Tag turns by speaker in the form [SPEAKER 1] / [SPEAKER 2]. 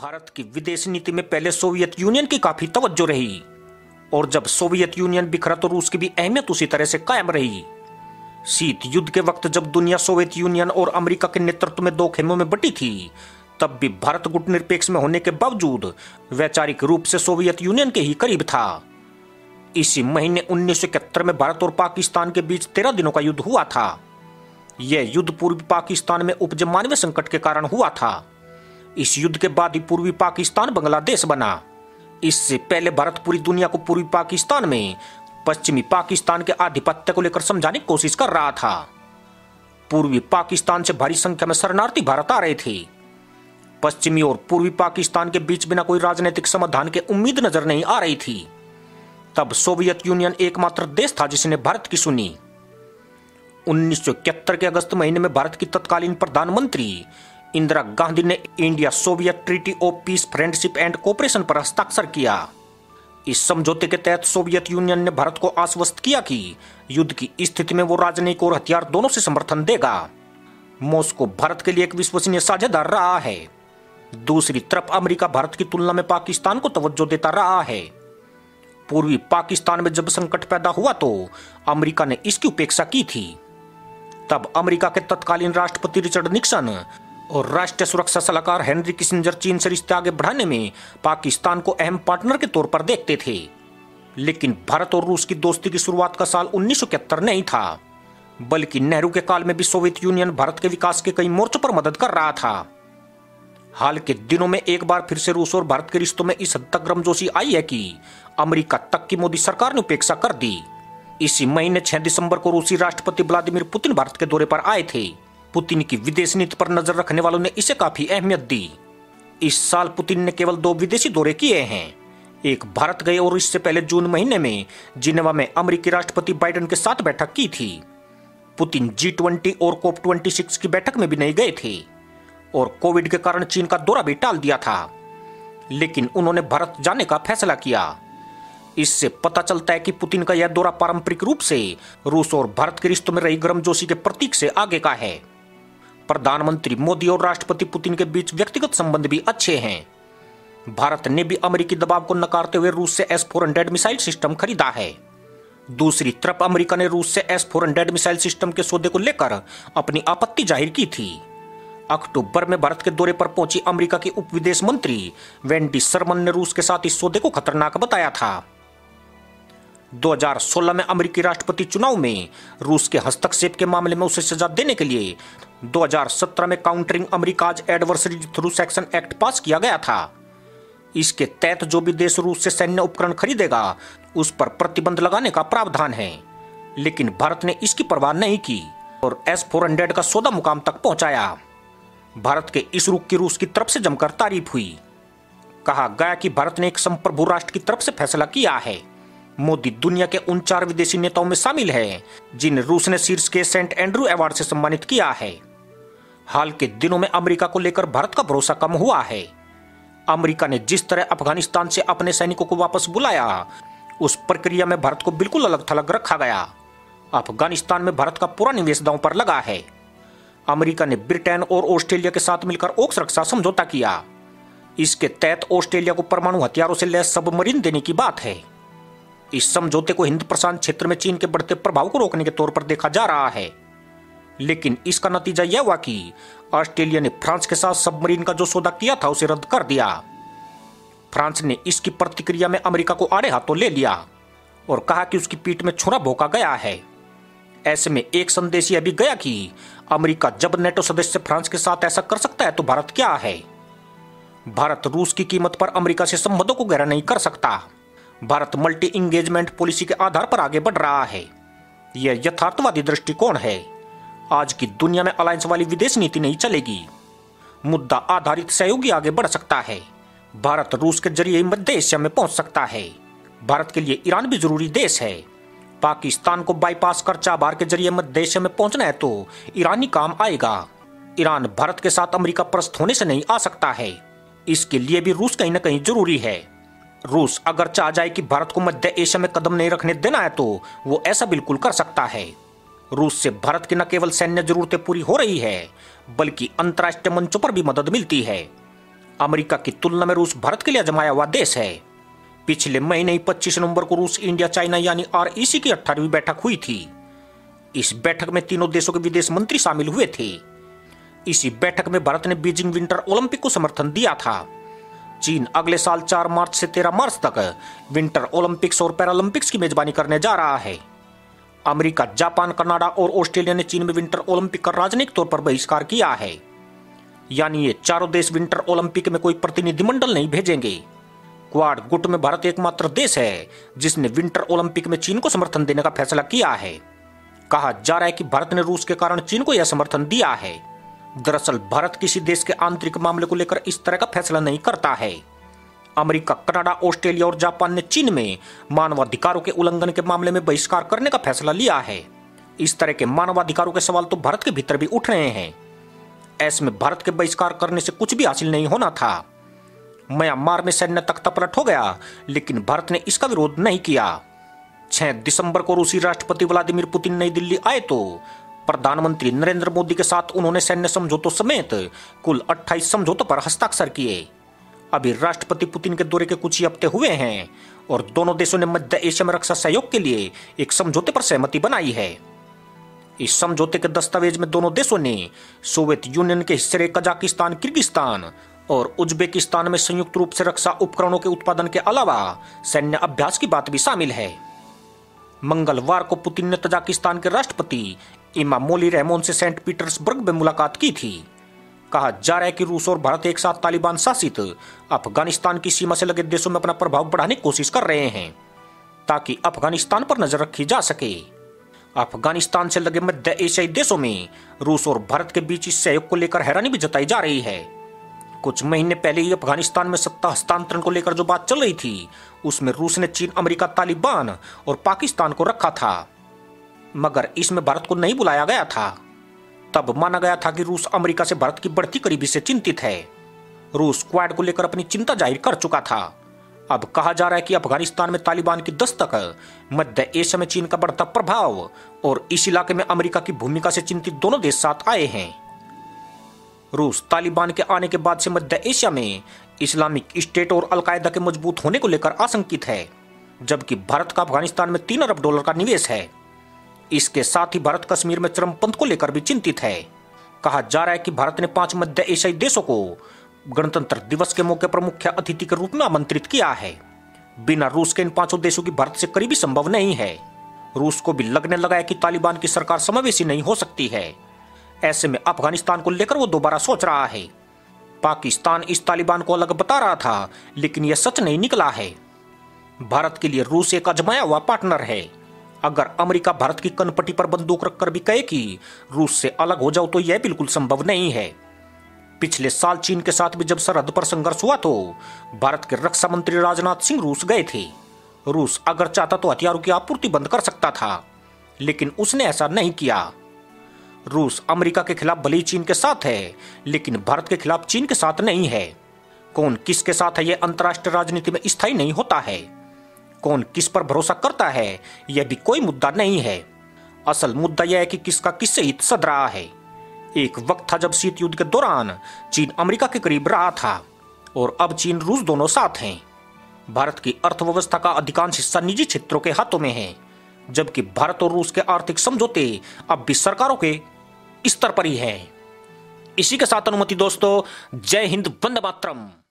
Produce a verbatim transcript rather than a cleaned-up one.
[SPEAKER 1] भारत की विदेश नीति में पहले सोवियत यूनियन की काफी तवज्जो रही और जब सोवियत यूनियन बिखरा तो रूस की भी अहमियत उसी तरह से कायम रही। शीत युद्ध के वक्त जब दुनिया सोवियत यूनियन और अमेरिका के नेतृत्व में दो खेमों में बटी थी, तब भी भारत गुटनिरपेक्ष में होने के बावजूद वैचारिक रूप से सोवियत यूनियन के ही करीब था। इसी महीने उन्नीस सौ इकहत्तर में भारत और पाकिस्तान के बीच तेरह दिनों का युद्ध हुआ था। यह युद्ध पूर्वी पाकिस्तान में उपजे मानवीय संकट के कारण हुआ था। इस युद्ध के बाद ही पूर्वी पाकिस्तान बांग्लादेश बना। इससे पहले भारत पूरी दुनिया को पूर्वी पाकिस्तान में पश्चिमी पाकिस्तान के आधिपत्य को लेकर समझाने की कोशिश कर रहा था। पूर्वी पाकिस्तान से भारी संख्या में शरणार्थी भारत आ रहे थे। पश्चिमी और पूर्वी पाकिस्तान के बीच बिना कोई राजनीतिक समाधान के उम्मीद नजर नहीं आ रही थी। तब सोवियत यूनियन एकमात्र देश था जिसने भारत की सुनी। उन्नीस सौ इकहत्तर के अगस्त महीने में भारत की तत्कालीन प्रधानमंत्री इंदिरा गांधी ने India Soviet treaty of peace, friendship and cooperation पर हस्ताक्षर किया। इस समझौते के तहत सोवियत यूनियन ने भारत को आश्वस्त किया कि युद्ध की स्थिति में वो राजनयिक और हथियार दोनों से समर्थन देगा। मॉस्को भारत के लिए एक विश्वसनीय साझेदार रहा है। दूसरी तरफ अमेरिका भारत की तुलना में पाकिस्तान को तवज्जो देता रहा है। पूर्वी पाकिस्तान में जब संकट पैदा हुआ तो अमेरिका ने इसकी उपेक्षा की थी। तब अमेरिका के तत्कालीन राष्ट्रपति रिचर्ड निक्सन और राष्ट्रीय सुरक्षा सलाहकार हेनरी किसिंजर चीन से रिश्ते आगे बढ़ाने में पाकिस्तान को अहम पार्टनर के तौर पर देखते थे। लेकिन भारत और रूस की दोस्ती की शुरुआत का साल उन्नीस सौ इकहत्तर नहीं था, बल्कि नेहरू के काल में भी सोवियत यूनियन भारत के विकास के कई मोर्चों पर मदद कर रहा था। हाल के दिनों में एक बार फिर से रूस और भारत के रिश्तों में इस हद तक गर्मजोशी आई है कि अमेरिका तक की मोदी सरकार ने उपेक्षा कर दी। इसी महीने छह दिसंबर को रूसी राष्ट्रपति व्लादिमीर पुतिन भारत के दौरे पर आए थे। पुतिन की विदेश नीति पर नजर रखने वालों ने इसे काफी अहमियत दी। इस साल पुतिन ने केवल दो विदेशी दौरे किए हैं। एक भारत गए और इससे पहले जून महीने में जिनेवा में अमेरिकी राष्ट्रपति बाइडेन के साथ बैठक की थी। पुतिन जी ट्वेंटी और कोप ट्वेंटी सिक्स की बैठक में भी नहीं गए थे और कोविड के कारण चीन का दौरा भी टाल दिया था, लेकिन उन्होंने भारत जाने का फैसला किया। इससे पता चलता है कि पुतिन का यह दौरा पारंपरिक रूप से रूस और भारत के रिश्तों में रही गर्मजोशी के प्रतीक से आगे का है। प्रधानमंत्री मोदी और राष्ट्रपति पुतिन के बीच व्यक्तिगत संबंध भी अच्छे हैं। भारत ने भी अमेरिकी दबाव को नकारते हुए रूस से S four hundred missile system खरीदा है। दूसरी तरफ अमेरिका ने रूस से S four hundred missile system के सौदे को लेकर अपनी आपत्ति जाहिर की थी। अक्टूबर में भारत के दौरे पर पहुंची अमेरिका की उप विदेश मंत्री वेंडी शर्मन ने रूस के साथ इस सौदे को खतरनाक बताया था। दो हज़ार सोलह में अमेरिकी राष्ट्रपति चुनाव में रूस के हस्तक्षेप के मामले में उसे सजा देने के लिए दो हज़ार सत्रह में countering America's adversary through section act pass किया गया था। इसके तहत जो भी देश रूस से सैन्य उपकरण खरीदेगा उस पर प्रतिबंध लगाने का प्रावधान है, लेकिन भारत ने इसकी परवाह नहीं की और एस फोर हंड्रेड का सौदा मुकाम तक पहुंचाया। भारत के इस रुख की रूस की तरफ से जमकर तारीफ हुई। कहा गया कि भारत ने एक संप्रभु राष्ट्र की तरफ से फैसला किया है। मोदी दुनिया के उन चार विदेशी नेताओं में शामिल है जिन्हें रूस ने शीर्ष के सेंट एंड्रू अवार्ड से सम्मानित किया है। हाल के दिनों में अमेरिका को लेकर भारत का भरोसा कम हुआ है। अमेरिका ने जिस तरह अफगानिस्तान से अपने सैनिकों को वापस बुलाया, उस प्रक्रिया में भारत को बिल्कुल अलग थलग रखा गया। अफगानिस्तान में भारत का पूरा निवेश दांव पर लगा है। अमेरिका ने ब्रिटेन और ऑस्ट्रेलिया के साथ मिलकर ओक्स रक्षा समझौता किया। इसके तहत ऑस्ट्रेलिया को परमाणु हथियारों से लैस सबमरीन देने की बात है। इस समझौते को हिंद प्रशांत क्षेत्र में चीन के बढ़ते प्रभाव को रोकने के तौर पर देखा जा रहा है, लेकिन इसका नतीजा यह हुआ कि ऑस्ट्रेलिया ने फ्रांस के साथ सबमरीन का जो सौदा किया था उसे रद्द कर दिया। फ्रांस ने इसकी प्रतिक्रिया में अमेरिका को आड़े हाथों ले लिया और कहा कि उसकी पीठ में छुरा भोंका गया है। ऐसे में एक संदेश यह भी गया कि अमेरिका जब नेटो सदस्य फ्रांस के साथ ऐसा कर सकता है तो भारत क्या है। भारत रूस की कीमत पर अमेरिका से संबंधों को गहरा नहीं कर सकता। भारत मल्टी इंगेजमेंट पॉलिसी के आधार पर आगे बढ़ रहा है। यह यथार्थवादी दृष्टिकोण है। आज की दुनिया में अलायंस वाली विदेश नीति नहीं चलेगी। मुद्दा आधारित सहयोगी आगे बढ़ सकता है। भारत रूस के जरिए मध्य एशिया में पहुंच सकता है। भारत के लिए ईरान भी जरूरी देश है। पाकिस्तान को बाईपास कर चाबार के जरिए मध्य एशिया में पहुंचना है तो ईरानी काम आएगा। ईरान भारत के साथ अमेरिका परस्त होने से नहीं आ सकता है। इसके लिए भी रूस कहीं ना कहीं जरूरी है। रूस अगर चाह जाए कि भारत को मध्य एशिया में कदम नहीं रखने देना है तो वो ऐसा बिल्कुल कर सकता है। रूस से भारत की न केवल सैन्य जरूरतें पूरी हो रही है, बल्कि अंतर्राष्ट्रीय मंचों पर भी मदद मिलती है। अमेरिका की तुलना में रूस भारत के लिए आजमाया हुआ देश है। पिछले महीने पच्चीस नवंबर को रूस इंडिया चाइना यानी आर ई सी की अठारहवीं बैठक हुई थी। इस बैठक में तीनों देशों के विदेश मंत्री शामिल हुए थे। इसी बैठक में भारत ने बीजिंग विंटर ओलंपिक को समर्थन दिया था। चीन अगले साल चार मार्च से तेरह मार्च तक विंटर ओलंपिक्स और पैरालंपिक्स की मेजबानी करने जा रहा है। अमेरिका, जापान, कनाडा और ऑस्ट्रेलिया ने चीन में विंटर ओलंपिक का राजनीतिक तौर पर बहिष्कार किया है। यानी ये चारों देश विंटर ओलंपिक में कोई प्रतिनिधिमंडल नहीं भेजेंगे। क्वाड गुट में भारत एकमात्र देश है जिसने विंटर ओलंपिक में चीन को समर्थन देने का फैसला किया है। कहा जा रहा है कि भारत ने रूस के कारण चीन को यह समर्थन दिया है। दरअसल भारत किसी देश के आंतरिक मामले को लेकर इस तरह का फैसला नहीं करता है। अमेरिका, कनाडा, ऑस्ट्रेलिया और जापान ने चीन में मानवाधिकारों के उल्लंघन के मामले में बहिष्कार करने का फैसला लिया है। इस तरह के मानवाधिकारों के सवाल तो भारत के भीतर भी उठ रहे हैं। ऐसे में भारत के बहिष्कार करने से कुछ भी हासिल नहीं होना था। म्यांमार में सैन्य तख्तापलट हो गया, लेकिन भारत ने इसका विरोध नहीं किया। छह दिसंबर को रूसी राष्ट्रपति व्लादिमीर पुतिन नई दिल्ली आए तो प्रधानमंत्री नरेंद्र मोदी के साथ उन्होंने सैन्य समझौतों समेत कुल अट्ठाईस समझौतों पर हस्ताक्षर किए। अभी राष्ट्रपति पुतिन के दौरे के कुछ ही हफ्ते हुए हैं और दोनों देशों ने मध्य एशिया में रक्षा सहयोग के लिए एक समझौते पर सहमति बनाई है। इस समझौते के दस्तावेज में दोनों देशों ने सोवियत यूनियन के हिस्से रहे कजाकिस्तान, किर्गिस्तान और उज्बेकिस्तान में संयुक्त रूप से रक्षा उपकरणों के उत्पादन के अलावा सैन्य अभ्यास की बात भी शामिल है। मंगलवार को पुतिन ने तजाकिस्तान के राष्ट्रपति इमामोली रहमोन से सेंट पीटर्सबर्ग में मुलाकात की थी। कहा जा रहा है कि रूस और भारत एक साथ तालिबान शासित अफगानिस्तान की सीमा से लगे देशों में अपना प्रभाव बढ़ाने की कोशिश कर रहे हैं ताकि अफगानिस्तान पर नजर रखी जा सके। अफगानिस्तान से लगे मध्य एशियाई देशों में रूस और भारत के बीच इस सहयोग को लेकर हैरानी भी जताई जा रही है। कुछ महीने पहले ही अफगानिस्तान में सत्ता हस्तांतरण को लेकर जो बात चल रही थी, उसमें रूस ने चीन, अमेरिका, तालिबान और पाकिस्तान को रखा था, मगर इसमें भारत को नहीं बुलाया गया था। तब माना गया था कि रूस अमेरिका से भारत की बढ़ती करीबी से चिंतित है। रूस क्वाड को लेकर अपनी चिंता जाहिर कर चुका था। अब कहा जा रहा है कि अफगानिस्तान में तालिबान की दस्तक, मध्य एशिया में चीन का बढ़ता प्रभाव और इस इलाके में अमेरिका की भूमिका से चिंतित दोनों देश साथ आए हैं। रूस तालिबान के आने के बाद से मध्य एशिया में इस्लामिक स्टेट और अलकायदा के मजबूत होने को लेकर आशंकित है, जबकि भारत का अफगानिस्तान में तीन अरब डॉलर का निवेश है। इसके साथ ही भारत कश्मीर में चरमपंथ को लेकर भी चिंतित है। कहा जा रहा है कि भारत ने पांच मध्य एशियाई देशों को गणतंत्र दिवस के मौके पर मुख्य अतिथि के रूप में आमंत्रित किया है। बिना रूस के इन पांचों देशों की भारत से करीबी संभव नहीं है। रूस को भी लगने लगा है कि तालिबान की सरकार समावेशी नहीं हो सकती है। ऐसे में अफगानिस्तान को लेकर वो दोबारा सोच रहा है। पाकिस्तान इस तालिबान को अलग बता रहा था, लेकिन यह सच नहीं निकला है। भारत के लिए रूस एक आजमाया हुआ पार्टनर है। अगर अमेरिका भारत की कनपटी पर बंदूक रखकर भी कहे कि रूस से अलग हो जाओ, तो यह बिल्कुल संभव नहीं है। पिछले साल चीन के साथ भी जब सरहद पर संघर्ष हुआ तो भारत के रक्षा मंत्री राजनाथ सिंह रूस गए थे। रूस अगर चाहता तो हथियारों की आपूर्ति बंद कर सकता था, लेकिन उसने ऐसा नहीं किया। रूस अमेरिका के खिलाफ भले ही चीन के साथ है, लेकिन भारत के खिलाफ चीन के साथ नहीं है। कौन किसके साथ है, यह अंतर्राष्ट्रीय राजनीति में स्थायी नहीं होता है। कौन किस पर भरोसा करता है, यह भी कोई मुद्दा नहीं है। असल मुद्दा यह है कि किसका किससे हित सध रहा है। एक वक्त था जब शीत युद्ध के दौरान चीन अमेरिका के करीब रहा था और अब चीन, रूस दोनों साथ हैं। भारत की अर्थव्यवस्था का अधिकांश हिस्सा निजी क्षेत्रों के हाथों में है, जबकि भारत और रूस के आर्थिक समझौते अब भी सरकारों के स्तर पर ही है। इसी के साथ अनुमति दोस्तों, जय हिंद, वंदे मातरम।